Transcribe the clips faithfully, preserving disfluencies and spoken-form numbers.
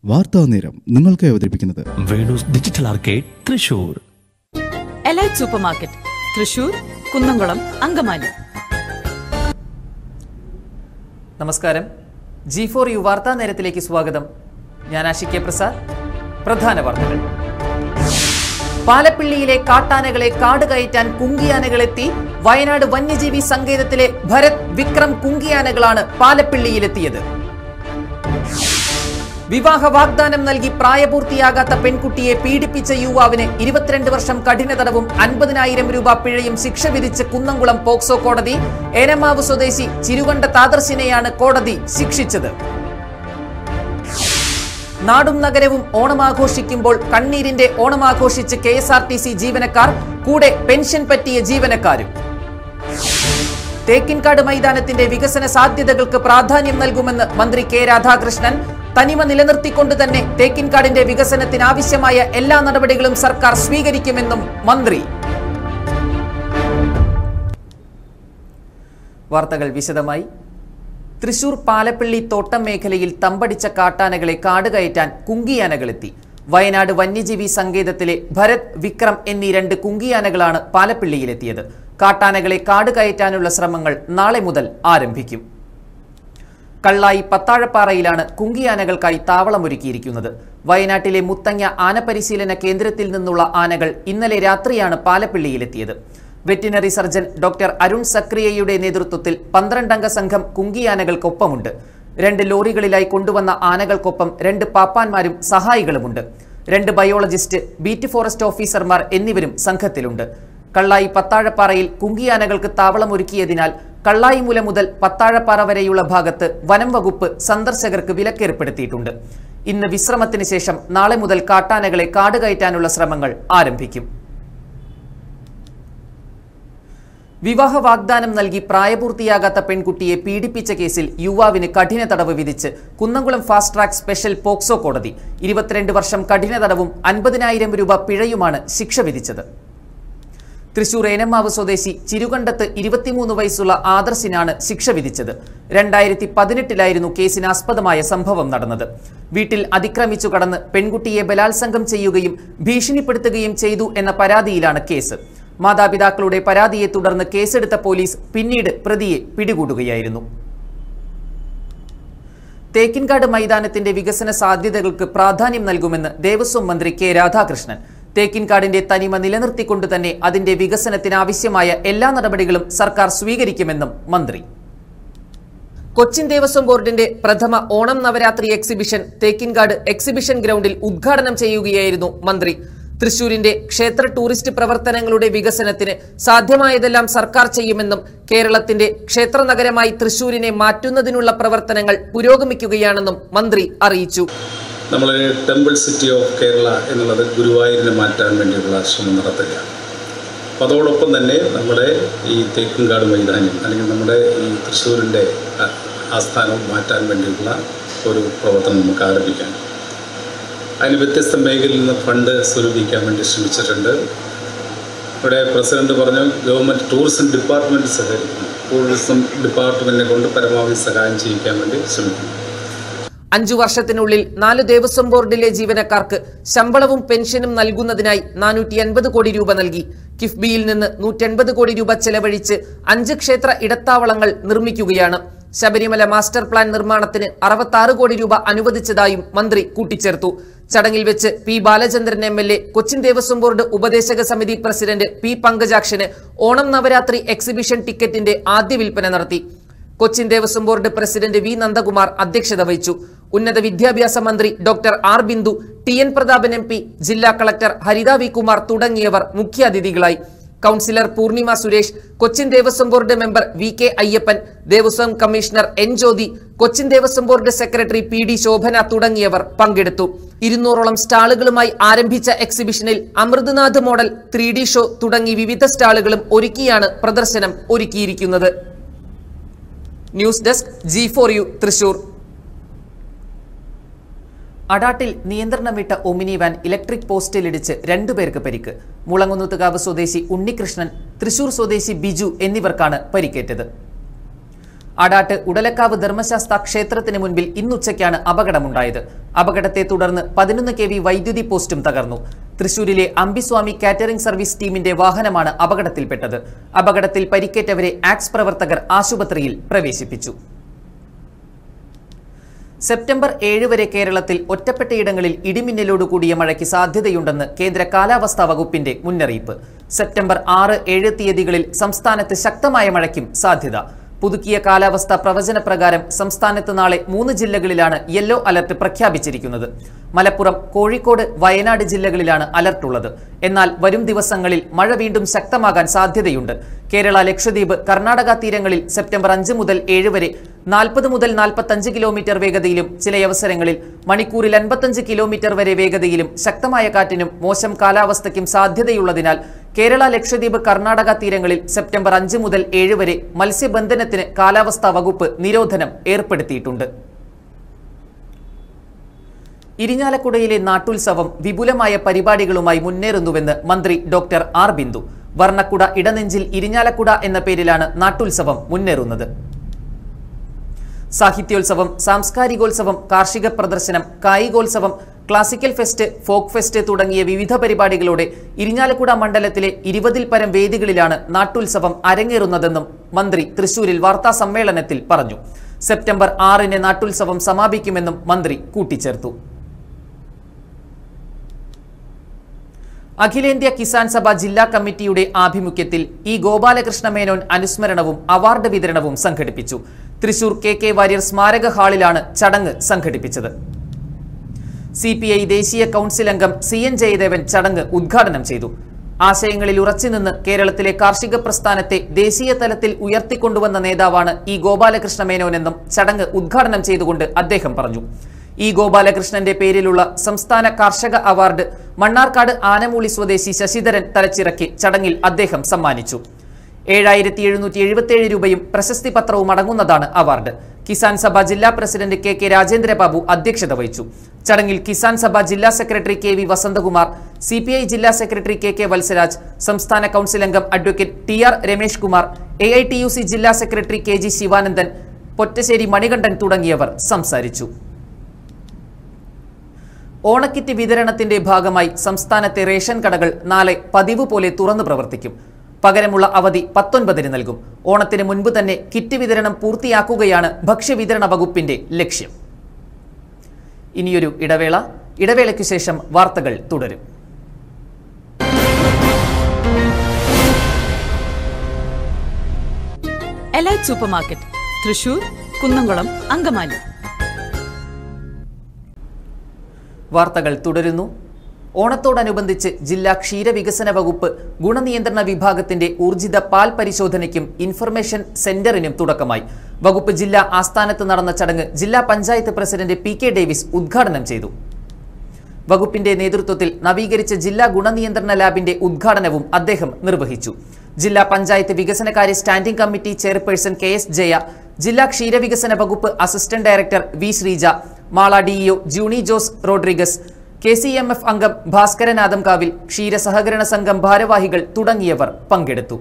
വാർത്താ നേരം നിങ്ങൾക്ക് അവതരിപ്പിക്കുന്നത് Venus digital arcade Thrissur. Elite super market Thrissur, Kunnamkulam, Angamaly. നമസ്കാരം. ജി ഫോർ യു വാർത്താ നേരത്തിലേക്ക് സ്വാഗതം. ഞാൻ ആഷിക് കെ പ്രസാദ്. പ്രധാന വാർത്തകൾ. പാലപ്പിള്ളിയിലെ കാട്ടാനകളെ കാട് കയറ്റാൻ കുങ്കിയാനകളെത്തി. വയനാട് വന്യജീവി സങ്കേതത്തിലെ ഭരത്, വിക്രം കുങ്കിയാനകളാണ് പാലപ്പിള്ളിയിലെത്തിയത്. വിവാഹ വാഗ്ദാനം നൽകി പ്രായപൂർത്തിയാകാത്ത പെൺകുട്ടിയെ പീഡിപ്പിച്ച യുവാവിന് ഇരുപത്തിരണ്ട് വർഷം കഠിന തടവും അൻപതിനായിരം രൂപ പിഴയും ശിക്ഷ വിധിച്ച് കുന്നംകുളം പോക്സോ കോടതി. ഏനമാവ് സ്വദേശി ചിരുകണ്ട താദർശിനെയാണ് കോടതി ശിക്ഷിച്ചത്. നാടും നഗരവും ഓണമാഘോഷിക്കുമ്പോൾ കണ്ണീരിന്റെ ഓണമാഘോഷിച്ച് K S R T C ജീവനക്കാർ, കൂടെ പെൻഷൻ പറ്റിയ ജീവനക്കാരും. തേക്കിൻകാട് മൈതാനത്തിന്റെ വികസന സാധ്യതകൾക്ക് പ്രാധാന്യം നൽകുമെന്ന് മന്ത്രി കെ രാധാകൃഷ്ണൻ. തനിമ നിലനിർത്തിക്കൊണ്ട് തന്നെ തേക്കിൻകാടിന്റെ വികസനത്തിന് ആവശ്യമായ എല്ലാ നടപടികളും സർക്കാർ സ്വീകരിക്കുമെന്നും മന്ത്രി. വാർത്തകൾ വിശദമായി. തൃശൂർ പാലപ്പിള്ളി തോട്ടം മേഖലയിൽ തമ്പടിച്ച കാട്ടാനകളെ കാടുകയറ്റാൻ കുങ്കിയാനകളെത്തി. വയനാട് വന്യജീവി സങ്കേതത്തിലെ ഭരത്, വിക്രം എന്നീ രണ്ട് കുങ്കിയാനകളാണ് പാലപ്പിള്ളിയിലെത്തിയത്. കാട്ടാനകളെ കാടുകയറ്റാനുള്ള ശ്രമങ്ങൾ നാളെ മുതൽ ആരംഭിക്കും. കള്ളായി പത്താഴപ്പാറയിലാണ് കുങ്കിയാനകൾക്കായി താവളമൊരുക്കിയിരിക്കുന്നത്. വയനാട്ടിലെ മുത്തങ്ങ ആനപരിശീലന കേന്ദ്രത്തിൽ നിന്നുള്ള ആനകൾ ഇന്നലെ രാത്രിയാണ് പാലപ്പിള്ളിയിലെത്തിയത്. വെറ്റിനറി സർജൻ ഡോക്ടർ അരുൺ സക്രിയയുടെ നേതൃത്വത്തിൽ പന്ത്രണ്ടംഗ സംഘം കുങ്കിയാനകൾക്കൊപ്പമുണ്ട്. രണ്ട് ലോറികളിലായി കൊണ്ടുവന്ന ആനകൾക്കൊപ്പം രണ്ട് പാപ്പാന്മാരും സഹായികളുമുണ്ട്. രണ്ട് ബയോളജിസ്റ്റ്, ബീറ്റ് ഫോറസ്റ്റ് ഓഫീസർമാർ എന്നിവരും സംഘത്തിലുണ്ട്. കള്ളായി പത്താഴപ്പാറയിൽ കുങ്കിയാനകൾക്ക് താവളമൊരുക്കിയതിനാൽ കള്ളായിമുല മുതൽ പത്താഴപ്പാറ വരെയുള്ള ഭാഗത്ത് വനം വകുപ്പ് സന്ദർശകർക്ക് വിലക്കേർപ്പെടുത്തിയിട്ടുണ്ട്. ഇന്ന് വിശ്രമത്തിന് ശേഷം നാളെ മുതൽ കാട്ടാനകളെ കാടുകയറ്റാനുള്ള ശ്രമങ്ങൾ ആരംഭിക്കും. വിവാഹ വാഗ്ദാനം നൽകി പ്രായപൂർത്തിയാകാത്ത പെൺകുട്ടിയെ പീഡിപ്പിച്ച കേസിൽ യുവാവിന് കഠിന തടവ് വിധിച്ച് Kunnamkulam fast track special POCSO കോടതി. ഇരുപത്തിരണ്ട് വർഷം കഠിന തടവും അൻപതിനായിരം രൂപ പിഴയുമാണ് ശിക്ഷ വിധിച്ചത്. തൃശൂർ ഏനമാവ് സ്വദേശി ചിരുകണ്ടത്ത് ഇരുപത്തിമൂന്ന് വയസ്സുള്ള ആദർശിനാണ് ശിക്ഷ വിധിച്ചത്. രണ്ടായിരത്തി പതിനെട്ടിലായിരുന്നു കേസിനാസ്പദമായ സംഭവം നടന്നത്. വീട്ടിൽ അതിക്രമിച്ചു കടന്ന് പെൺകുട്ടിയെ ബലാത്സംഗം ചെയ്യുകയും ഭീഷണിപ്പെടുത്തുകയും ചെയ്തു എന്ന പരാതിയിലാണ് കേസ്. മാതാപിതാക്കളുടെ പരാതിയെ തുടർന്ന് കേസെടുത്ത പോലീസ് പിന്നീട് പ്രതിയെ പിടികൂടുകയായിരുന്നു. തേക്കിൻകാട് മൈതാനത്തിന്റെ വികസന സാധ്യതകൾക്ക് പ്രാധാന്യം നൽകുമെന്ന് ദേവസ്വം മന്ത്രി കെ രാധാകൃഷ്ണൻ. തേക്കിൻകാടിന്റെ തനിമ നിലനിർത്തിക്കൊണ്ട് തന്നെ അതിന്റെ വികസനത്തിന് ആവശ്യമായ എല്ലാ നടപടികളും സർക്കാർ സ്വീകരിക്കുമെന്നും മന്ത്രി. കൊച്ചിൻ ദേവസ്വം ബോർഡിന്റെ പ്രഥമ ഓണം നവരാത്രി എക്സിബിഷൻ തേക്കിൻകാട് എക്സിബിഷൻ ഗ്രൗണ്ടിൽ ഉദ്ഘാടനം ചെയ്യുകയായിരുന്നു മന്ത്രി. തൃശൂരിന്റെ ക്ഷേത്ര ടൂറിസ്റ്റ് പ്രവർത്തനങ്ങളുടെ വികസനത്തിന് സാധ്യമായതെല്ലാം സർക്കാർ ചെയ്യുമെന്നും കേരളത്തിന്റെ ക്ഷേത്ര നഗരമായി തൃശൂരിനെ മാറ്റുന്നതിനുള്ള പ്രവർത്തനങ്ങൾ പുരോഗമിക്കുകയാണെന്നും മന്ത്രി അറിയിച്ചു. നമ്മൾ ടെമ്പിൾ സിറ്റി ഓഫ് കേരള എന്നുള്ളത് ഗുരുവായൂരിനെ മാറ്റാൻ വേണ്ടിയുള്ള ശ്രമം നടത്തുകയാണ്. അപ്പോൾ അതോടൊപ്പം തന്നെ നമ്മുടെ ഈ തേക്കിൻകാട് മൈതാനം അല്ലെങ്കിൽ നമ്മുടെ ഈ തൃശ്ശൂരിൻ്റെ ആസ്ഥാനം മാറ്റാൻ വേണ്ടിയുള്ള ഒരു പ്രവർത്തനം നമുക്ക് ആരംഭിക്കാം. അതിന് വ്യത്യസ്ത മേഖലയിൽ നിന്ന് ഫണ്ട് സ്വരൂപിക്കാൻ വേണ്ടി ശ്രമിച്ചിട്ടുണ്ട്. ഇവിടെ പ്രസിഡന്റ് പറഞ്ഞു ഗവൺമെൻറ് ടൂറിസം ഡിപ്പാർട്ട്മെൻറ്റ് സഹകരിക്കുന്നു. ടൂറിസം ഡിപ്പാർട്ട്മെൻറ്റിനെ കൊണ്ട് പരമാവധി സഹായം ചെയ്യിക്കാൻ വേണ്ടി ശ്രമിക്കുന്നു. അഞ്ചു വർഷത്തിനുള്ളിൽ നാല് ദേവസ്വം ബോർഡിലെ ജീവനക്കാർക്ക് ശമ്പളവും പെൻഷനും നൽകുന്നതിനായി നാനൂറ്റി അൻപത് കോടി രൂപ നൽകി. കിഫ്ബിയിൽ നിന്ന് നൂറ്റൻപത് കോടി രൂപ ചെലവഴിച്ച് അഞ്ച് ക്ഷേത്ര ഇടത്താവളങ്ങൾ നിർമ്മിക്കുകയാണ്. ശബരിമല മാസ്റ്റർ പ്ലാൻ നിർമ്മാണത്തിന് അറുപത്തി കോടി രൂപ അനുവദിച്ചതായും മന്ത്രി കൂട്ടിച്ചേർത്തു. ചടങ്ങിൽ വെച്ച് P Balachandran M L A, Cochin Devaswom board ഉപദേശക സമിതി പ്രസിഡന്റ് പി പങ്കജാക്ഷന് ഓണം നവരാത്രി എക്സിബിഷൻ ടിക്കറ്റിന്റെ ആദ്യ വിൽപ്പന നടത്തി. Cochin Devaswom board president V Nandakumar അധ്യക്ഷത വഹിച്ചു. ഉന്നത വിദ്യാഭ്യാസ മന്ത്രി doctor R Bindu, T N Prathapan M P, ജില്ലാ കളക്ടർ ഹരിത വി കുമാർ തുടങ്ങിയവർ മുഖ്യാതിഥികളായി. Councillor Poornima Suresh, Cochin Devaswom board member V K Ayyappan, Devaswom commissioner N Jyothi, Cochin Devaswom board secretary P D Shobhana തുടങ്ങിയവർ പങ്കെടുത്തു. ഇരുന്നൂറോളം സ്റ്റാളുകളുമായി ആരംഭിച്ച എക്സിബിഷനിൽ Amrithanath model, three D show തുടങ്ങി വിവിധ സ്റ്റാളുകളും ഒരുക്കിയാണ് പ്രദർശനം ഒരുക്കിയിരിക്കുന്നത്. News desk G four U Thrissur. അടാട്ടിൽ നിയന്ത്രണം വിട്ട ഒമിനി വാൻ ഇലക്ട്രിക് പോസ്റ്റിലിടിച്ച് രണ്ടുപേർക്ക് പരിക്ക്. മുളങ്ങുന്നത്തുകാവ് സ്വദേശി ഉണ്ണികൃഷ്ണൻ, തൃശൂർ സ്വദേശി ബിജു എന്നിവർക്കാണ് പരിക്കേറ്റത്. ആടാട്ട് ഉടലക്കാവ് ധർമ്മശാസ്ത്ര ക്ഷേത്രത്തിന് മുൻപിൽ ഇന്നുച്ചയ്ക്കാണ് അപകടമുണ്ടായത്. അപകടത്തെ തുടർന്ന് പതിനൊന്ന് കെ വി വൈദ്യുതി പോസ്റ്റും തകർന്നു. തൃശൂരിലെ അംബിസ്വാമി കാറ്ററിംഗ് സർവീസ് ടീമിന്റെ വാഹനമാണ് അപകടത്തിൽപ്പെട്ടത്. അപകടത്തിൽ പരിക്കേറ്റവരെ ആക്സ് പ്രവർത്തകർ ആശുപത്രിയിൽ പ്രവേശിപ്പിച്ചു. സെപ്റ്റംബർ ഏഴ് വരെ കേരളത്തിൽ ഒറ്റപ്പെട്ടയിടങ്ങളിൽ ഇടിമിന്നലോടുകൂടിയ മഴയ്ക്ക് സാധ്യതയുണ്ടെന്ന് കേന്ദ്ര കാലാവസ്ഥാ വകുപ്പിന്റെ മുന്നറിയിപ്പ്. സെപ്റ്റംബർ ആറ് ഏഴ് തീയതികളിൽ സംസ്ഥാനത്ത് ശക്തമായ മഴയ്ക്കും സാധ്യത. പുതുക്കിയ കാലാവസ്ഥാ പ്രവചന പ്രകാരം സംസ്ഥാനത്ത് നാളെ മൂന്ന് ജില്ലകളിലാണ് യെല്ലോ അലർട്ട് പ്രഖ്യാപിച്ചിരിക്കുന്നത്. മലപ്പുറം, കോഴിക്കോട്, വയനാട് ജില്ലകളിലാണ് അലർട്ടുള്ളത്. എന്നാൽ വരും ദിവസങ്ങളിൽ മഴ വീണ്ടും ശക്തമാകാൻ സാധ്യതയുണ്ട്. കേരള, ലക്ഷദ്വീപ്, കർണാടക തീരങ്ങളിൽ സെപ്റ്റംബർ അഞ്ച് മുതൽ ഏഴ് വരെ നാൽപ്പത് മുതൽ നാൽപ്പത്തഞ്ച് കിലോമീറ്റർ വേഗതയിലും ചിലയവസരങ്ങളിൽ മണിക്കൂറിൽ അൻപത്തഞ്ച് കിലോമീറ്റർ വരെ വേഗതയിലും ശക്തമായ കാറ്റിനും മോശം കാലാവസ്ഥയ്ക്കും സാധ്യതയുള്ളതിനാൽ കേരള, ലക്ഷദ്വീപ്, കർണാടക തീരങ്ങളിൽ സെപ്റ്റംബർ അഞ്ച് മുതൽ ഏഴ് വരെ മത്സ്യബന്ധനത്തിന് കാലാവസ്ഥാ വകുപ്പ് നിരോധനം ഏർപ്പെടുത്തിയിട്ടുണ്ട്. ഇരിഞ്ഞാലക്കുടയിലെ നാട്ടുത്സവം വിപുലമായ പരിപാടികളുമായി മുന്നേറുന്നുവെന്ന് മന്ത്രി ഡോക്ടർ ആർ ബിന്ദു. വർണ്ണക്കുട ഇടനെഞ്ചിൽ ഇരിഞ്ഞാലക്കുട എന്ന പേരിലാണ് നാട്ടുത്സവം മുന്നേറുന്നത്. സാഹിത്യോത്സവം, സാംസ്കാരികോത്സവം, കാർഷിക പ്രദർശനം, കായികോത്സവം, ക്ലാസിക്കൽ ഫെസ്റ്റ്, ഫോക്ക് ഫെസ്റ്റ് തുടങ്ങിയ വിവിധ പരിപാടികളോടെ ഇരിഞ്ഞാലക്കുട മണ്ഡലത്തിലെ ഇരുപതിൽ പരം വേദികളിലാണ് നാട്ടുത്സവം അരങ്ങേറുന്നതെന്നും മന്ത്രി തൃശൂരിൽ വാർത്താ സമ്മേളനത്തിൽ പറഞ്ഞു. സെപ്റ്റംബർ ആറിന് നാട്ടുത്സവം സമാപിക്കുമെന്നും മന്ത്രി കൂട്ടിച്ചേർത്തു. അഖിലേന്ത്യാ കിസാൻ സഭ ജില്ലാ കമ്മിറ്റിയുടെ ആഭിമുഖ്യത്തിൽ ഇ ഗോപാലകൃഷ്ണ മേനോൻ അനുസ്മരണവും അവാർഡ് വിതരണവും സംഘടിപ്പിച്ചു. തൃശൂർ കെ കെ വാര്യർ സ്മാരക ഹാളിലാണ് ചടങ്ങ് സംഘടിപ്പിച്ചത്. സി പി ഐ ദേശീയ കൌൺസിൽ അംഗം സി എൻ ജയദേവൻ ചടങ്ങ് ഉദ്ഘാടനം ചെയ്തു. ആശയങ്ങളിൽ ഉറച്ചുനിന്ന് കേരളത്തിലെ കാർഷിക പ്രസ്ഥാനത്തെ ദേശീയ തലത്തിൽ ഉയർത്തിക്കൊണ്ടുവന്ന നേതാവാണ് ഇ ഗോപാലകൃഷ്ണ മേനോനെന്നും ചടങ്ങ് ഉദ്ഘാടനം ചെയ്തുകൊണ്ട് അദ്ദേഹം പറഞ്ഞു. ഇ ഗോപാലകൃഷ്ണന്റെ പേരിലുള്ള സംസ്ഥാന കാർഷക അവാർഡ് മണ്ണാർക്കാട് ആനമൂളി സ്വദേശി ശശിധരൻ തലച്ചിറക്കി ചടങ്ങിൽ അദ്ദേഹം സമ്മാനിച്ചു. ഏഴായിരത്തി എഴുന്നൂറ്റി എഴുപത്തിയേഴ് രൂപയും പ്രശസ്തി പത്രവും അടങ്ങുന്നതാണ് അവാർഡ്. കിസാൻ സഭ ജില്ലാ പ്രസിഡന്റ് കെ കെ രാജേന്ദ്രബാബു അധ്യക്ഷത വഹിച്ചു. ചടങ്ങിൽ കിസാൻ സഭ ജില്ലാ secretary K V Vasanthakumar, C P I ജില്ലാ സെക്രട്ടറി കെ കെ വത്സരാജ്, സംസ്ഥാന കൌൺസിൽ അംഗം advocate T R Ramesh Kumar, A I T U C ജില്ലാ secretary K G Sivanandan, Pottassery Manikandan തുടങ്ങിയവർ സംസാരിച്ചു. ഓണക്കിറ്റ് വിതരണത്തിന്റെ ഭാഗമായി സംസ്ഥാനത്തെ റേഷൻ കടകൾ നാളെ പതിവ് പോലെ തുറന്നു പ്രവർത്തിക്കും. പകരമുള്ള അവധി പത്തൊൻപതിന് നൽകും. ഓണത്തിന് മുൻപ് തന്നെ കിറ്റ് വിതരണം പൂർത്തിയാക്കുകയാണ് ഭക്ഷ്യവിതരണ വകുപ്പിന്റെ ലക്ഷ്യം. ഇനിയൊരു ഇടവേള. ഇടവേളയ്ക്കു ശേഷം വാർത്തകൾ തുടരും. Elite supermarket, Thrissur, Kunnamkulam, Angamaly. വാർത്തകൾ തുടരുന്നു. ഓണത്തോടനുബന്ധിച്ച് ജില്ലാ ക്ഷീരവികസന വകുപ്പ് ഗുണനിയന്ത്രണ വിഭാഗത്തിന്റെ ഊർജിത പാൽ പരിശോധനയ്ക്കും ഇൻഫർമേഷൻ സെന്ററിനും തുടക്കമായി. വകുപ്പ് ജില്ലാ ആസ്ഥാനത്ത് നടന്ന ചടങ്ങ് ജില്ലാ panchayat president P K Davis ഉദ്ഘാടനം ചെയ്തു. വകുപ്പിന്റെ നേതൃത്വത്തിൽ നവീകരിച്ച ജില്ലാ ഗുണനിയന്ത്രണ ലാബിന്റെ ഉദ്ഘാടനവും അദ്ദേഹം നിർവഹിച്ചു. ജില്ലാ പഞ്ചായത്ത് വികസനകാര്യ standing committee chairperson K S Jaya, ജില്ലാ ക്ഷീരവികസന വകുപ്പ് assistant director V Sreeja, Mala D E O Juni Jose Rodrigues, K C M F അംഗം ഭാസ്കരൻ ആദംകാവിൽ, ക്ഷീര സഹകരണ സംഘം ഭാരവാഹികൾ തുടങ്ങിയവർ പങ്കെടുത്തു.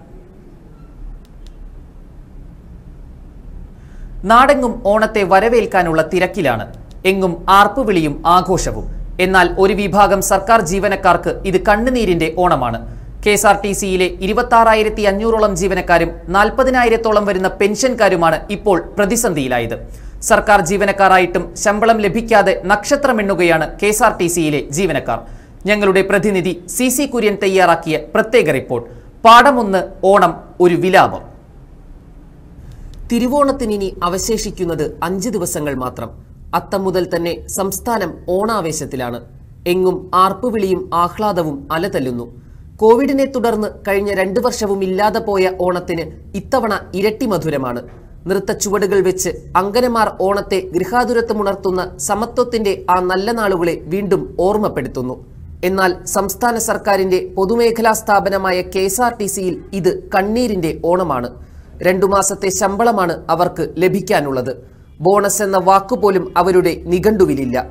നാടെങ്ങും ഓണത്തെ വരവേൽക്കാനുള്ള തിരക്കിലാണ്. എങ്ങും ആർപ്പുവിളിയും ആഘോഷവും. എന്നാൽ ഒരു വിഭാഗം സർക്കാർ ജീവനക്കാർക്ക് ഇത് കണ്ണുനീരിന്റെ ഓണമാണ്. കെ എസ് ആർ ടി സിയിലെ ഇരുപത്തി ആറായിരത്തി അഞ്ഞൂറോളം ജീവനക്കാരും നാൽപ്പതിനായിരത്തോളം വരുന്ന പെൻഷൻകാരുമാണ് ഇപ്പോൾ പ്രതിസന്ധിയിലായത്. സർക്കാർ ജീവനക്കാരായിട്ടും ശമ്പളം ലഭിക്കാതെ നക്ഷത്രമെണ്ണുകയാണ് കെ എസ് ആർ ടി സിയിലെ ജീവനക്കാർ. ഞങ്ങളുടെ പ്രതിനിധി സി സി കുര്യൻ തയ്യാറാക്കിയ പ്രത്യേക റിപ്പോർട്ട്. പാഠമൊന്ന്, ഓണം ഒരു വിലാപം. തിരുവോണത്തിനി അവശേഷിക്കുന്നത് അഞ്ച് ദിവസങ്ങൾ മാത്രം. അത്തം മുതൽ തന്നെ സംസ്ഥാനം ഓണാവേശത്തിലാണ്. എങ്ങും ആർപ്പുവിളിയും ആഹ്ലാദവും അലതല്ലുന്നു. കോവിഡിനെ തുടർന്ന് കഴിഞ്ഞ രണ്ടു വർഷവും ഇല്ലാതെ പോയ ഓണത്തിന് ഇത്തവണ ഇരട്ടി മധുരമാണ്. നൃത്തച്ചുവടുകൾ വെച്ച് അങ്കനമാർ ഓണത്തെ ഗൃഹാതുരത്വമുണർത്തുന്ന സമത്വത്തിന്റെ ആ നല്ല നാളുകളെ വീണ്ടും ഓർമ്മപ്പെടുത്തുന്നു. എന്നാൽ സംസ്ഥാന സർക്കാരിന്റെ പൊതുമേഖലാ സ്ഥാപനമായ കെ എസ് ആർ ടി സിയിൽ ഇത് കണ്ണീരിന്റെ ഓണമാണ്. രണ്ടു മാസത്തെ ശമ്പളമാണ് അവർക്ക് ലഭിക്കാനുള്ളത്. ബോണസ് എന്ന വാക്കുപോലും അവരുടെ നിഘണ്ടുവിലില്ല.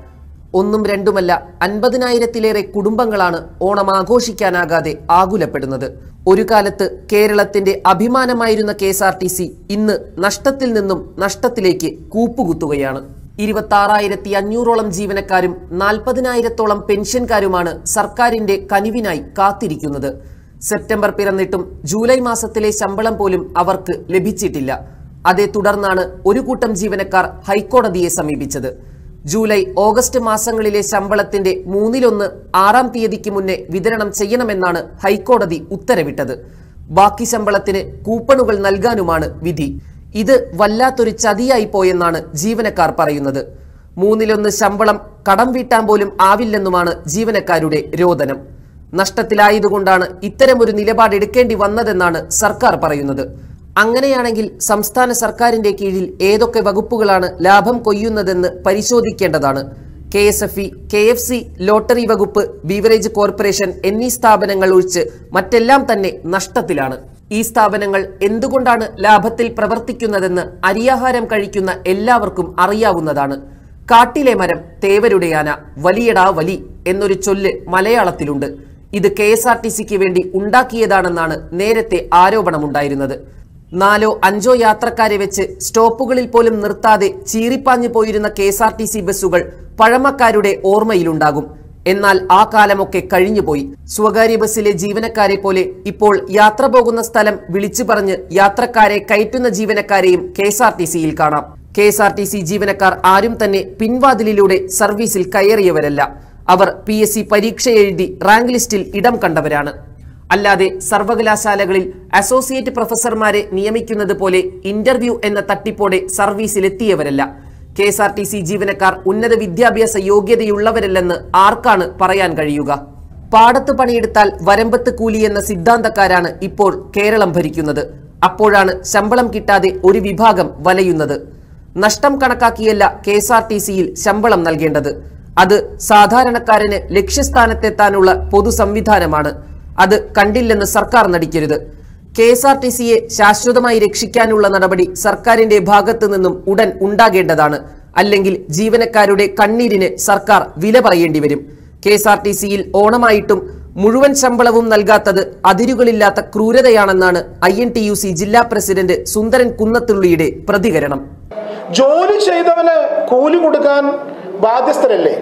ഒന്നും രണ്ടുമല്ല അൻപതിനായിരത്തിലേറെ കുടുംബങ്ങളാണ് ഓണം ആഘോഷിക്കാനാകാതെ ആകുലപ്പെടുന്നത്. ഒരു കാലത്ത് കേരളത്തിന്റെ അഭിമാനമായിരുന്ന K S R T C ഇന്ന് നഷ്ടത്തിൽ നിന്നും നഷ്ടത്തിലേക്ക് കൂപ്പുകുത്തുകയാണ്. ഇരുപത്തി ആറായിരത്തി അഞ്ഞൂറോളം ജീവനക്കാരും നാൽപ്പതിനായിരത്തോളം പെൻഷൻകാരുമാണ് സർക്കാരിന്റെ കനിവിനായി കാത്തിരിക്കുന്നത്. സെപ്റ്റംബർ പിറന്നിട്ടും ജൂലൈ മാസത്തിലെ ശമ്പളം പോലും അവർക്ക് ലഭിച്ചിട്ടില്ല. അതേ തുടർന്നാണ് ഒരു കൂട്ടം ജീവനക്കാർ ഹൈക്കോടതിയെ സമീപിച്ചത്. ജൂലൈ ഓഗസ്റ്റ് മാസങ്ങളിലെ ശമ്പളത്തിന്റെ മൂന്നിലൊന്ന് ആറാം തീയതിക്ക് മുന്നേ വിതരണം ചെയ്യണമെന്നാണ് ഹൈക്കോടതി ഉത്തരവിട്ടത്. ബാക്കി ശമ്പളത്തിന് കൂപ്പണുകൾ നൽകാനുമാണ് വിധി. ഇത് വല്ലാത്തൊരു ചതിയായി പോയെന്നാണ് ജീവനക്കാർ പറയുന്നത്. മൂന്നിലൊന്ന് ശമ്പളം കടം വീട്ടാൻ പോലും ആവില്ലെന്നുമാണ് ജീവനക്കാരുടെ രോദനം. നഷ്ടത്തിലായതുകൊണ്ടാണ് ഇത്തരമൊരു നിലപാടെടുക്കേണ്ടി വന്നതെന്നാണ് സർക്കാർ പറയുന്നത്. അങ്ങനെയാണെങ്കിൽ സംസ്ഥാന സർക്കാരിന്റെ കീഴിൽ ഏതൊക്കെ വകുപ്പുകളാണ് ലാഭം കൊയ്യുന്നതെന്ന് പരിശോധിക്കേണ്ടതാണ്. K S F E, K F C, lottery വകുപ്പ്, ബീവറേജ് കോർപ്പറേഷൻ എന്നീ സ്ഥാപനങ്ങൾ ഒഴിച്ച് മറ്റെല്ലാം തന്നെ നഷ്ടത്തിലാണ്. ഈ സ്ഥാപനങ്ങൾ എന്തുകൊണ്ടാണ് ലാഭത്തിൽ പ്രവർത്തിക്കുന്നതെന്ന് അരിയാഹാരം കഴിക്കുന്ന എല്ലാവർക്കും അറിയാവുന്നതാണ്. കാട്ടിലെ മരം തേവരുടെ ആന, വലിയടാ വലി എന്നൊരു ചൊല്ല് മലയാളത്തിലുണ്ട്. ഇത് കെ എസ് ആർ ടി സിക്ക് വേണ്ടി ഉണ്ടാക്കിയതാണെന്നാണ് നേരത്തെ ആരോപണമുണ്ടായിരുന്നത്. നാലോ അഞ്ചോ യാത്രക്കാരെ വെച്ച് സ്റ്റോപ്പുകളിൽ പോലും നിർത്താതെ ചീറിപ്പാഞ്ഞു പോയിരുന്ന K S R T C ബസ്സുകൾ പഴമക്കാരുടെ ഓർമ്മയിലുണ്ടാകും. എന്നാൽ ആ കാലമൊക്കെ കഴിഞ്ഞുപോയി. സ്വകാര്യ ബസ്സിലെ ജീവനക്കാരെ പോലെ ഇപ്പോൾ യാത്ര പോകുന്ന സ്ഥലം വിളിച്ചു പറഞ്ഞ് യാത്രക്കാരെ കയറ്റുന്ന ജീവനക്കാരെയും കെ എസ് ആർ ടി സിയിൽ കാണാം. K S R T C ജീവനക്കാർ ആരും തന്നെ പിൻവാതിലിലൂടെ സർവീസിൽ കയറിയവരല്ല. അവർ പി എസ് സി പരീക്ഷ എഴുതി റാങ്ക് ലിസ്റ്റിൽ ഇടം കണ്ടവരാണ്. അല്ലാതെ സർവകലാശാലകളിൽ അസോസിയേറ്റ് പ്രൊഫസർമാരെ നിയമിക്കുന്നത് പോലെ ഇന്റർവ്യൂ എന്ന തട്ടിപ്പോടെ സർവീസിലെത്തിയവരല്ല. K S R T C ജീവനക്കാർ ഉന്നത വിദ്യാഭ്യാസ യോഗ്യതയുള്ളവരല്ലെന്ന് ആർക്കാണ് പറയാൻ കഴിയുക? പാടത്ത് പണിയെടുത്താൽ വരമ്പത്ത് കൂലി എന്ന സിദ്ധാന്തക്കാരാണ് ഇപ്പോൾ കേരളം ഭരിക്കുന്നത്. അപ്പോഴാണ് ശമ്പളം കിട്ടാതെ ഒരു വിഭാഗം വലയുന്നത്. നഷ്ടം കണക്കാക്കിയല്ല കെ എസ് ആർ ടി സിയിൽ ശമ്പളം നൽകേണ്ടത്. അത് സാധാരണക്കാരന് ലക്ഷ്യസ്ഥാനത്തെത്താനുള്ള പൊതു സംവിധാനമാണ്. അത് കണ്ടില്ലെന്ന് സർക്കാർ നടിക്കരുത്. കെ എസ് ആർ ടി സിയെ ശാശ്വതമായി രക്ഷിക്കാനുള്ള നടപടി സർക്കാരിന്റെ ഭാഗത്തു നിന്നും ഉടൻ ഉണ്ടാകേണ്ടതാണ്. അല്ലെങ്കിൽ ജീവനക്കാരുടെ കണ്ണീരിന് സർക്കാർ വില പറയേണ്ടി വരും. കെ എസ് ആർ ടി സിയിൽ ഓണമായിട്ടും മുഴുവൻ ശമ്പളവും നൽകാത്തത് അതിരുകളില്ലാത്ത ക്രൂരതയാണെന്നാണ് I N T U C ജില്ലാ പ്രസിഡന്റ് സുന്ദരൻ കുന്നത്തുള്ളിയുടെ പ്രതികരണം. ജോലി ചെയ്തവന് കൂലി കൊടുക്കാൻ ബാധ്യസ്ഥരല്ലേ?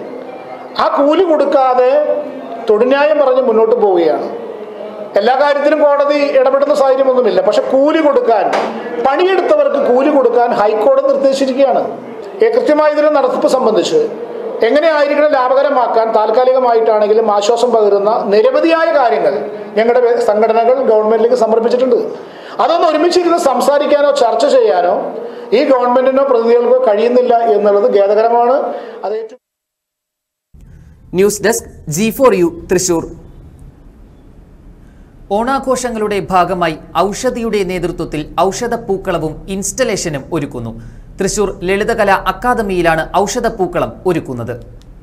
ആ കൂലി കൊടുക്കാതെ തൊടുന്യായം പറഞ്ഞ് മുന്നോട്ട് പോവുകയാണ്. എല്ലാ കാര്യത്തിലും കോടതി ഇടപെടുന്ന സാഹചര്യമൊന്നുമില്ല. പക്ഷെ കൂലി കൊടുക്കാൻ, പണിയെടുത്തവർക്ക് കൂലി കൊടുക്കാൻ ഹൈക്കോടതി നിർദ്ദേശിച്ചിരിക്കുകയാണ്. കൃത്യമായ ഇതിന്റെ നടത്തിപ്പ് സംബന്ധിച്ച് എങ്ങനെയായിരിക്കണം ലാഭകരമാക്കാൻ താൽക്കാലികമായിട്ടാണെങ്കിലും ആശ്വാസം പകരുന്ന നിരവധിയായ കാര്യങ്ങൾ ഞങ്ങളുടെ സംഘടനകൾ ഗവൺമെന്റിലേക്ക് സമർപ്പിച്ചിട്ടുണ്ട്. അതൊന്നും ഒരുമിച്ചിരുന്ന് സംസാരിക്കാനോ ചർച്ച ചെയ്യാനോ ഈ ഗവൺമെന്റിനോ പ്രതിനിധികൾക്കോ കഴിയുന്നില്ല എന്നുള്ളത് ഖേദകരമാണ്. അത് ഏറ്റവും news desk G four U Thrissur. ഓണാഘോഷങ്ങളുടെ ഭാഗമായി ഔഷധിയുടെ നേതൃത്വത്തിൽ ഔഷധപ്പൂക്കളവും ഇൻസ്റ്റലേഷനും ഒരുക്കുന്നു. തൃശൂർ ലളിതകലാ അക്കാദമിയിലാണ് ഔഷധപ്പൂക്കളം ഒരുക്കുന്നത്.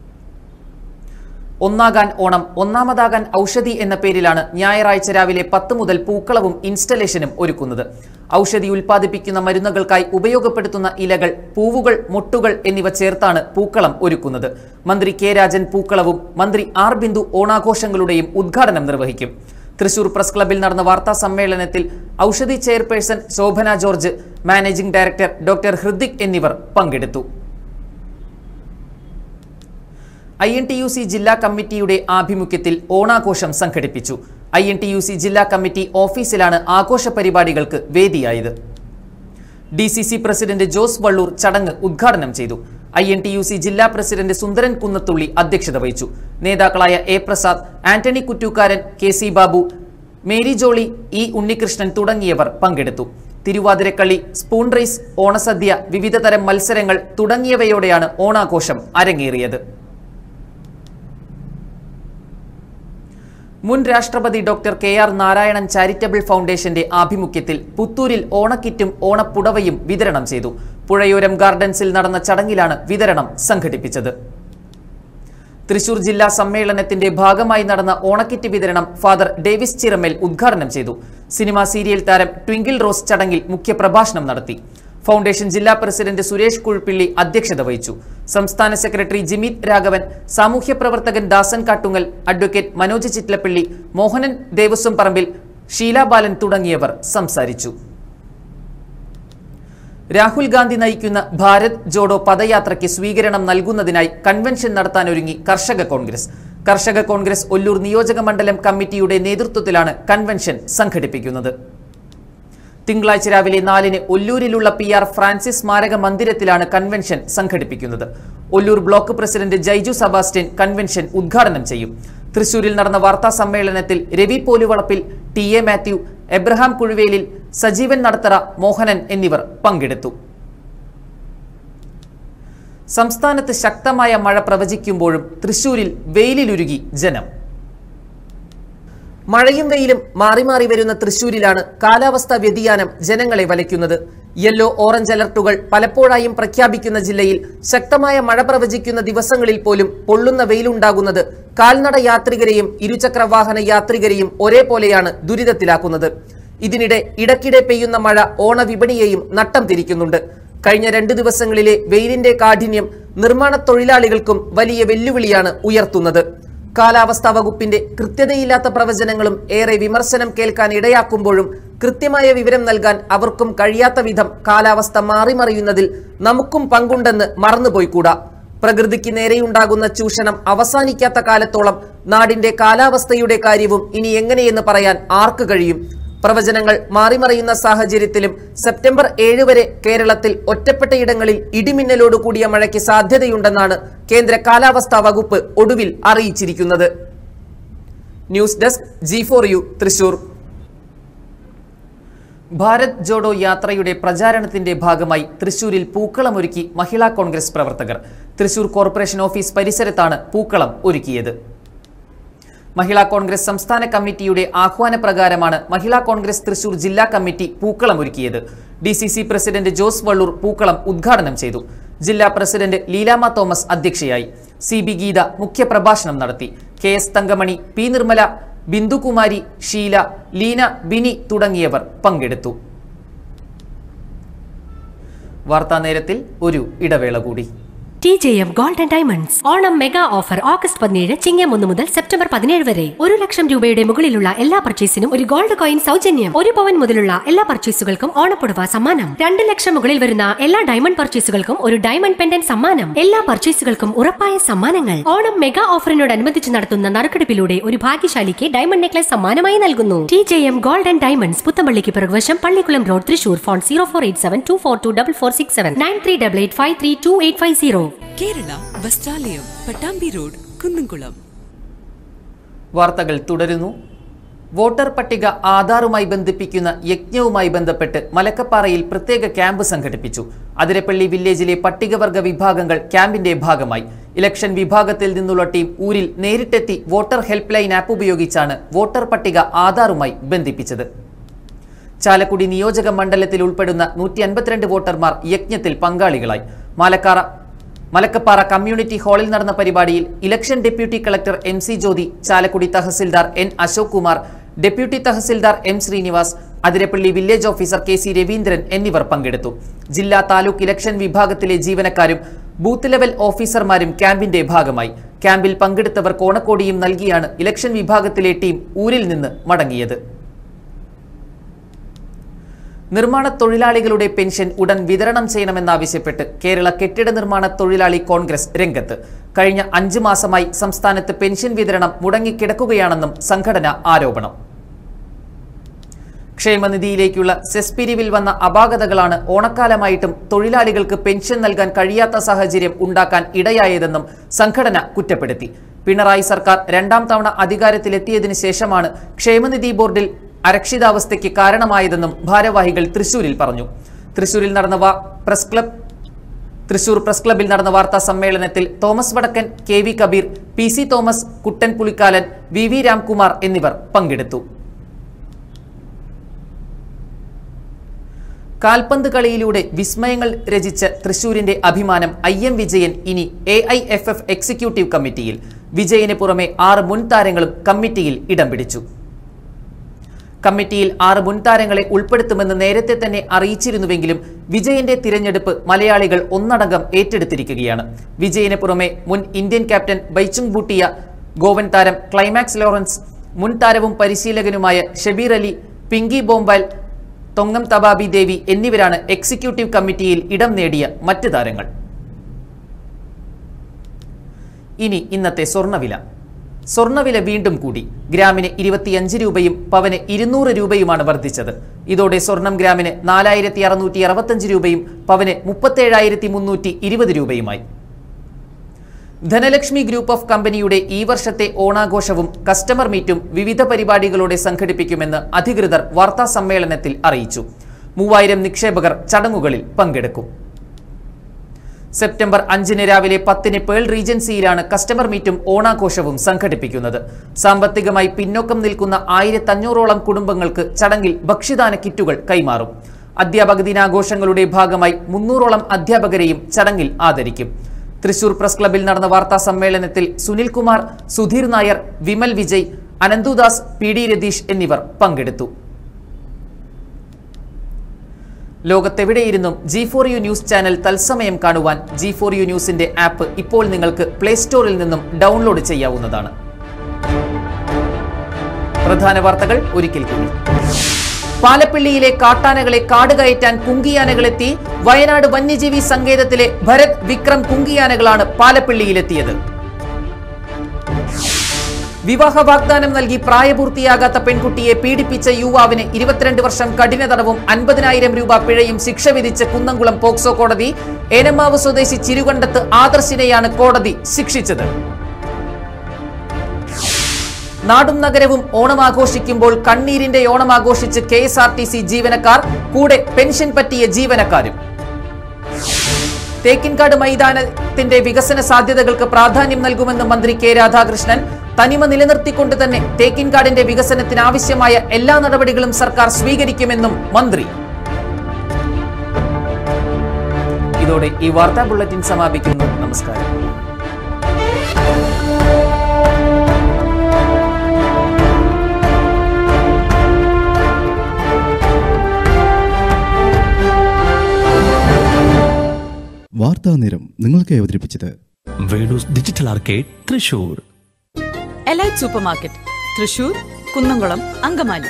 ഒന്നാകാൻ ഓണം, ഒന്നാമതാകാൻ ഔഷധി എന്ന പേരിലാണ് ഞായറാഴ്ച രാവിലെ പത്ത് മുതൽ പൂക്കളവും ഇൻസ്റ്റലേഷനും ഒരുക്കുന്നത്. ഔഷധി ഉൽപ്പാദിപ്പിക്കുന്ന മരുന്നുകൾക്കായി ഉപയോഗപ്പെടുത്തുന്ന ഇലകൾ, പൂവുകൾ, മൊട്ടുകൾ എന്നിവ ചേർത്താണ് പൂക്കളം ഒരുക്കുന്നത്. മന്ത്രി കെ രാജൻ പൂക്കളവും മന്ത്രി ആർ ബിന്ദു ഓണാഘോഷങ്ങളുടെയും ഉദ്ഘാടനം നിർവഹിക്കും. തൃശൂർ പ്രസ് ക്ലബിൽ നടന്ന വാർത്താ സമ്മേളനത്തിൽ Oushadhi chairperson Shobhana George, managing director doctor Hridik എന്നിവർ പങ്കെടുത്തു. I N T U C ജില്ലാ കമ്മിറ്റിയുടെ ആഭിമുഖ്യത്തിൽ ഓണാഘോഷം സംഘടിപ്പിച്ചു. I N T U C ജില്ലാ കമ്മിറ്റി ഓഫീസിലാണ് ആഘോഷ പരിപാടികൾക്ക് വേദിയായത്. D C C president Jose Valloor ചടങ്ങ് ഉദ്ഘാടനം ചെയ്തു. I N T U C ജില്ലാ പ്രസിഡന്റ് സുന്ദരൻ കുന്നത്തുള്ളി അധ്യക്ഷത വഹിച്ചു. നേതാക്കളായ A Prasad, Antony Kuttookkaran, K C Babu, Mary Jolly, E Unnikrishnan തുടങ്ങിയവർ പങ്കെടുത്തു. തിരുവാതിരക്കളി, സ്പൂൺ റേസ്, ഓണസദ്യ, വിവിധ തരം മത്സരങ്ങൾ തുടങ്ങിയവയോടെയാണ് ഓണാഘോഷം അരങ്ങേറിയത്. മുൻ രാഷ്ട്രപതി doctor K R Narayanan charitable ഫൗണ്ടേഷന്റെ ആഭിമുഖ്യത്തിൽ പുത്തൂരിൽ ഓണക്കിറ്റും ഓണപ്പുടവയും വിതരണം ചെയ്തു. പുഴയോരം ഗാർഡൻസിൽ നടന്ന ചടങ്ങിലാണ് വിതരണം സംഘടിപ്പിച്ചത്. തൃശൂർ ജില്ലാ സമ്മേളനത്തിന്റെ ഭാഗമായി നടന്ന ഓണക്കിറ്റ് വിതരണം ഫാദർ ഡേവിസ് ചിറമേൽ ഉദ്ഘാടനം ചെയ്തു. സിനിമാ സീരിയൽ താരം ട്വിങ്കിൾ റോസ് ചടങ്ങിൽ മുഖ്യപ്രഭാഷണം നടത്തി. ഫൗണ്ടേഷൻ ജില്ലാ പ്രസിഡന്റ് സുരേഷ് കുഴിപ്പിള്ളി അധ്യക്ഷത വഹിച്ചു. സംസ്ഥാന സെക്രട്ടറി ജിമിത് രാഘവൻ, സാമൂഹ്യ പ്രവർത്തകൻ ദാസൻ കാട്ടുങ്ങൽ, അഡ്വക്കേറ്റ് മനോജ് ചിറ്റലപ്പള്ളി, മോഹനൻ ദേവസ്വം പറമ്പിൽ, ഷീല ബാലൻ തുടങ്ങിയവർ സംസാരിച്ചു. രാഹുൽ ഗാന്ധി നയിക്കുന്ന ഭാരത് ജോഡോ പദയാത്രയ്ക്ക് സ്വീകരണം നൽകുന്നതിനായി കൺവെൻഷൻ നടത്താനൊരുങ്ങി കർഷക കോൺഗ്രസ്. കർഷക കോൺഗ്രസ് ഒല്ലൂർ നിയോജക മണ്ഡലം കമ്മിറ്റിയുടെ നേതൃത്വത്തിലാണ് കൺവെൻഷൻ സംഘടിപ്പിക്കുന്നത്. തിങ്കളാഴ്ച രാവിലെ നാലിന് ഒല്ലൂരിലുള്ള പി ആർ ഫ്രാൻസിസ് സ്മാരക മന്ദിരത്തിലാണ് കൺവെൻഷൻ സംഘടിപ്പിക്കുന്നത്. Ollur block president Jaiju Sebastian convention ഉദ്ഘാടനം ചെയ്യും. തൃശൂരിൽ നടന്ന വാർത്താ സമ്മേളനത്തിൽ Ravi Poluvalappil, T A Mathew, Abraham Kuzhuvelil, Sajeevan Nadathara, Mohanan എന്നിവർ പങ്കെടുത്തു. സംസ്ഥാനത്ത് ശക്തമായ മഴ പ്രവചിക്കുമ്പോഴും തൃശൂരിൽ വെയിലിലുരുകി ജനം. മഴയും വെയിലും മാറി മാറി വരുന്ന തൃശൂരിലാണ് കാലാവസ്ഥാ വ്യതിയാനം ജനങ്ങളെ വലയ്ക്കുന്നത്. യെല്ലോ, ഓറഞ്ച് അലർട്ടുകൾ പലപ്പോഴായും പ്രഖ്യാപിക്കുന്ന ജില്ലയിൽ ശക്തമായ മഴ പ്രവചിക്കുന്ന ദിവസങ്ങളിൽ പോലും പൊള്ളുന്ന വെയിലുണ്ടാകുന്നത് കാൽനട യാത്രികരെയും ഇരുചക്ര വാഹന യാത്രികരെയും ഒരേപോലെയാണ് ദുരിതത്തിലാക്കുന്നത്. ഇതിനിടെ ഇടയ്ക്കിടെ പെയ്യുന്ന മഴ ഓണവിപണിയെയും നട്ടം തിരിക്കുന്നുണ്ട്. കഴിഞ്ഞ രണ്ടു ദിവസങ്ങളിലെ വെയിലിന്റെ കാഠിന്യം നിർമ്മാണ തൊഴിലാളികൾക്കും വലിയ വെല്ലുവിളിയാണ് ഉയർത്തുന്നത്. കാലാവസ്ഥാ വകുപ്പിന്റെ കൃത്യതയില്ലാത്ത പ്രവചനങ്ങളും ഏറെ വിമർശനം കേൾക്കാൻ ഇടയാക്കുമ്പോഴും കൃത്യമായ വിവരം നൽകാൻ അവർക്കും കഴിയാത്ത വിധം കാലാവസ്ഥ മാറിമറിയുന്നതിൽ നമുക്കും പങ്കുണ്ടെന്ന് മറന്നുപോയിക്കൂടാ. പ്രകൃതിക്ക് നേരെയുണ്ടാകുന്ന ചൂഷണം അവസാനിക്കാത്ത കാലത്തോളം നാടിന്റെ കാലാവസ്ഥയുടെ കാര്യവും ഇനി എങ്ങനെയെന്ന് പറയാൻ ആർക്ക് കഴിയും? പ്രവചനങ്ങൾ മാറിമറിയുന്ന സാഹചര്യത്തിലും സെപ്റ്റംബർ ഏഴ് വരെ കേരളത്തിൽ ഒറ്റപ്പെട്ടയിടങ്ങളിൽ ഇടിമിന്നലോട് കൂടിയ മഴയ്ക്ക് സാധ്യതയുണ്ടെന്നാണ് കേന്ദ്ര കാലാവസ്ഥാ വകുപ്പ് ഒടുവിൽ അറിയിച്ചിരിക്കുന്നത്. News desk G four U Thrissur. Bharat Jodo യാത്രയുടെ പ്രചാരണത്തിന്റെ ഭാഗമായി തൃശൂരിൽ പൂക്കളമൊരുക്കി മഹിളാ കോൺഗ്രസ് പ്രവർത്തകർ. തൃശൂർ കോർപ്പറേഷൻ ഓഫീസ് പരിസരത്താണ് പൂക്കളം ഒരുക്കിയത്. മഹിളാ കോൺഗ്രസ് സംസ്ഥാന കമ്മിറ്റിയുടെ ആഹ്വാനപ്രകാരമാണ് മഹിളാ കോൺഗ്രസ് തൃശൂർ ജില്ലാ കമ്മിറ്റി പൂക്കളം ഒരുക്കിയത്. D C C president Jose Valloor പൂക്കളം ഉദ്ഘാടനം ചെയ്തു. ജില്ലാ പ്രസിഡന്റ് ലീലാമ തോമസ് അധ്യക്ഷയായി. സി ബി ഗീത മുഖ്യപ്രഭാഷണം നടത്തി. K S Thankamani, P Nirmala, Bindukumari, Sheela, Leena, Bini തുടങ്ങിയവർ പങ്കെടുത്തു. വാർത്താ നേരത്തിൽ ഒരു ഇടവേള കൂടി. T J M gold and diamonds Onam mega offer August പതിനേഴ് ചിങ്ങം ഒന്ന് മുതൽ സെപ്റ്റംബർ പതിനേഴ് വരെ. ഒരു ലക്ഷം രൂപയുടെ മുകളിലുള്ള എല്ലാ പർച്ചേസിനും ഒരു ഗോൾഡ് കോയിൻ സൗജന്യം. ഒരു പവൻ മുതലുള്ള എല്ലാ പർച്ചേസുകൾക്കും ഓണപ്പുടവ സമ്മാനം. രണ്ട് ലക്ഷം മുകളിൽ വരുന്ന എല്ലാ ഡയമണ്ട് പർച്ചേസുകൾക്കും ഒരു ഡയമണ്ട് പെൻഡന്റ് സമ്മാനം. എല്ലാ പർച്ചേസുകൾക്കും ഉറപ്പായ സമ്മാനങ്ങൾ. ഓണം മെഗാ ഓഫറിനോടനുബന്ധിച്ച് നടത്തുന്ന നറുക്കെടുപ്പിലൂടെ ഒരു ഭാഗ്യശാലിക്ക് ഡയമണ്ട് നെക്ലസ് സമ്മാനമായി നൽകുന്നു. T J M gold and diamonds, പുത്തമ്പള്ളിക്ക് പിറകുവശം, Pallikulam road, Thrissur. Phone zero four eight seven two four two double four six seven nine three double eight five three two eight five zero. Kerala Vasthralayam, Pattambi road, Kunnamkulam. വാർത്തകൾ തുടരുന്നു. Voter പട്ടിക ആധാറുമായി ബന്ധിപ്പിക്കുന്ന യജ്ഞവുമായി ബന്ധപ്പെട്ട് മലക്കപ്പാറയിൽ പ്രത്യേക camp സംഘടിപ്പിച്ചു. അതിരപ്പള്ളി വില്ലേജിലെ പട്ടികവർഗ വിഭാഗങ്ങൾ ക്യാമ്പിന്റെ ഭാഗമായി. ഇലക്ഷൻ വിഭാഗത്തിൽ നിന്നുള്ള ടീം ഊരിൽ നേരിട്ടെത്തി വോട്ടർ ഹെൽപ്പ് ലൈൻ ആപ്പ് ഉപയോഗിച്ചാണ് വോട്ടർ പട്ടിക ആധാറുമായി ബന്ധിപ്പിച്ചത്. ചാലക്കുടി നിയോജക മണ്ഡലത്തിൽ ഉൾപ്പെടുന്ന നൂറ്റി അൻപത്തിരണ്ട് വോട്ടർമാർ യജ്ഞത്തിൽ പങ്കാളികളായി. മാലക്കാറ മലക്കപ്പാറ കമ്മ്യൂണിറ്റി ഹാളിൽ നടന്ന പരിപാടിയിൽ election deputy collector M C Jyothi, Chalakudy tahsildar N Ashok Kumar, deputy tahsildar M Srinivas, Athirappilly village officer K C Raveendran എന്നിവർ പങ്കെടുത്തു. ജില്ലാ താലൂക്ക് ഇലക്ഷൻ വിഭാഗത്തിലെ ജീവനക്കാരും ബൂത്ത് ലെവൽ ഓഫീസർമാരും ക്യാമ്പിന്റെ ഭാഗമായി. ക്യാമ്പിൽ പങ്കെടുത്തവർ കോണക്കോടിയും നൽകിയാണ് ഇലക്ഷൻ വിഭാഗത്തിലെ ടീം ഊരിൽ നിന്ന് മടങ്ങിയത്. നിർമ്മാണ തൊഴിലാളികളുടെ പെൻഷൻ ഉടൻ വിതരണം ചെയ്യണമെന്നാവശ്യപ്പെട്ട് കേരള കെട്ടിട നിർമ്മാണ തൊഴിലാളി കോൺഗ്രസ് രംഗത്ത്. കഴിഞ്ഞ അഞ്ചു മാസമായി സംസ്ഥാനത്ത് പെൻഷൻ വിതരണം മുടങ്ങിക്കിടക്കുകയാണെന്നും സംഘടന ആരോപണം. ക്ഷേമനിധിയിലേക്കുള്ള സെസ് പിരിവിൽ വന്ന അപാകതകളാണ് ഓണക്കാലമായിട്ടും തൊഴിലാളികൾക്ക് പെൻഷൻ നൽകാൻ കഴിയാത്ത സാഹചര്യം ഉണ്ടാക്കാൻ ഇടയായതെന്നും സംഘടന കുറ്റപ്പെടുത്തി. പിണറായി സർക്കാർ രണ്ടാം തവണ അധികാരത്തിലെത്തിയതിനു ശേഷമാണ് ക്ഷേമനിധി ബോർഡിൽ അരക്ഷിതാവസ്ഥയ്ക്ക് കാരണമായതെന്നും ഭാരവാഹികൾ തൃശൂരിൽ പറഞ്ഞു. തൃശൂരിൽ നടന്ന പ്രസ് ക്ലബ് തൃശൂർ പ്രസ് ക്ലബിൽ നടന്ന വാർത്താ സമ്മേളനത്തിൽ Thomas Vadakkan, K V Kabeer, P C Thomas, Kuttan Pulikkalan, V V Ramkumar എന്നിവർ പങ്കെടുത്തു. കാൽപന്ത് കളിയിലൂടെ വിസ്മയങ്ങൾ രചിച്ച തൃശൂരിന്റെ അഭിമാനം ഐ എം വിജയൻ ഇനി A I F F executive കമ്മിറ്റിയിൽ. വിജയന് പുറമെ ആറ് മുൻ താരങ്ങളും കമ്മിറ്റിയിൽ ഇടം പിടിച്ചു. കമ്മിറ്റിയിൽ ആറ് മുൻ താരങ്ങളെ ഉൾപ്പെടുത്തുമെന്ന് നേരത്തെ തന്നെ അറിയിച്ചിരുന്നുവെങ്കിലും വിജയന്റെ തിരഞ്ഞെടുപ്പ് മലയാളികൾ ഒന്നടങ്കം ഏറ്റെടുത്തിരിക്കുകയാണ്. വിജയന് പുറമെ മുൻ ഇന്ത്യൻ ക്യാപ്റ്റൻ ബൈച്ചുങ് ബൂട്ടിയ, ഗോവൻ താരം ക്ലൈമാക്സ് ലോറൻസ്, മുൻ താരവും പരിശീലകനുമായ ഷബീർ അലി, പിങ്കി ബോംബാൽ, തൊങ്ങം തബാബി ദേവി എന്നിവരാണ് എക്സിക്യൂട്ടീവ് കമ്മിറ്റിയിൽ ഇടം നേടിയ മറ്റ് താരങ്ങൾ. ഇനി ഇന്നത്തെ സ്വർണ്ണവില. സ്വർണ്ണവില വീണ്ടും കൂടി. ഗ്രാമിന് ഇരുപത്തിയഞ്ച് രൂപയും പവന് ഇരുന്നൂറ് രൂപയുമാണ് വർദ്ധിച്ചത്. ഇതോടെ സ്വർണം ഗ്രാമിന് നാലായിരത്തി അറുന്നൂറ്റി അറുപത്തഞ്ച് രൂപയും പവന് മുപ്പത്തേഴായിരത്തി മുന്നൂറ്റി ഇരുപത് രൂപയുമായി. ധനലക്ഷ്മി ഗ്രൂപ്പ് ഓഫ് കമ്പനിയുടെ ഈ വർഷത്തെ ഓണാഘോഷവും കസ്റ്റമർ മീറ്റും വിവിധ പരിപാടികളോടെ സംഘടിപ്പിക്കുമെന്ന് അധികൃതർ വാർത്താ സമ്മേളനത്തിൽ അറിയിച്ചു. മൂവായിരം നിക്ഷേപകർ ചടങ്ങുകളിൽ പങ്കെടുക്കും. സെപ്റ്റംബർ അഞ്ചിന് രാവിലെ പത്തിന് പേൾ റീജൻസിയിലാണ് കസ്റ്റമർ മീറ്റും ഓണാഘോഷവും സംഘടിപ്പിക്കുന്നത്. സാമ്പത്തികമായി പിന്നോക്കം നിൽക്കുന്ന ആയിരത്തഞ്ഞൂറോളം കുടുംബങ്ങൾക്ക് ചടങ്ങിൽ ഭക്ഷ്യദാന കിറ്റുകൾ കൈമാറും. അധ്യാപക ദിനാഘോഷങ്ങളുടെ ഭാഗമായി മുന്നൂറോളം അധ്യാപകരെയും ചടങ്ങിൽ ആദരിക്കും. തൃശൂർ പ്രസ് ക്ലബിൽ നടന്ന വാർത്താ സമ്മേളനത്തിൽ സുനിൽകുമാർ, സുധീർ നായർ, വിമൽ വിജയ്, അനന്തുദാസ്, പി ഡി രതീഷ് എന്നിവർ പങ്കെടുത്തു. ലോകത്തെവിടെയിരുന്നും G four U news channel തത്സമയം കാണുവാൻ ജി ഫോർ യു ന്യൂസിന്റെ ആപ്പ് ഇപ്പോൾ നിങ്ങൾക്ക് പ്ലേ സ്റ്റോറിൽ നിന്നും ഡൗൺലോഡ് ചെയ്യാവുന്നതാണ്. പ്രധാന വാർത്തകൾ ഒരിക്കൽ കൂടി. പാലപ്പിള്ളിയിലെ കാട്ടാനകളെ കാടുകയറ്റാൻ കുങ്കിയാനകളെത്തി. വയനാട് വന്യജീവി സങ്കേതത്തിലെ ഭരത്, വിക്രം കുങ്കിയാനകളാണ് പാലപ്പിള്ളിയിലെത്തിയത്. വിവാഹ വാഗ്ദാനം നൽകി പ്രായപൂർത്തിയാകാത്ത പെൺകുട്ടിയെ പീഡിപ്പിച്ച യുവാവിന് ഇരുപത്തിരണ്ട് വർഷം കഠിന തടവും അൻപതിനായിരം രൂപ പിഴയും ശിക്ഷ വിധിച്ച കുന്നംകുളം പോക്സോ കോടതി. ഏനമാവ് സ്വദേശി ചിരുകണ്ടത്ത് ആദർശിനെയാണ് കോടതി ശിക്ഷിച്ചത്. നാടും നഗരവും ഓണം ആഘോഷിക്കുമ്പോൾ കണ്ണീരിന്റെ ഓണം ആഘോഷിച്ച് K S R T C ജീവനക്കാർ, കൂടെ പെൻഷൻ പറ്റിയ ജീവനക്കാരും. തേക്കിൻകാട് മൈതാനത്തിന്റെ വികസന സാധ്യതകൾക്ക് പ്രാധാന്യം നൽകുമെന്ന് മന്ത്രി കെ രാധാകൃഷ്ണൻ. തനിമ നിലനിർത്തിക്കൊണ്ട് തന്നെ തേക്കിൻകാടിന്റെ വികസനത്തിന് ആവശ്യമായ എല്ലാ നടപടികളും സർക്കാർ സ്വീകരിക്കുമെന്നും മന്ത്രി. ഇതോടെ ഈ വാർത്താ ബുള്ളറ്റിൻ സമാപിക്കുന്നു. നമസ്കാരം. വാർത്താ നേരം നിങ്ങൾക്ക് അവതരിപ്പിച്ചത് Venus digital arcade Thrissur. Elite super market, Thrissur, Kunnamkulam, Angamaly.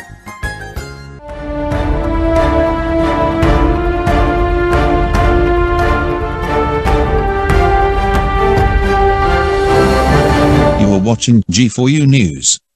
You are watching G four U News.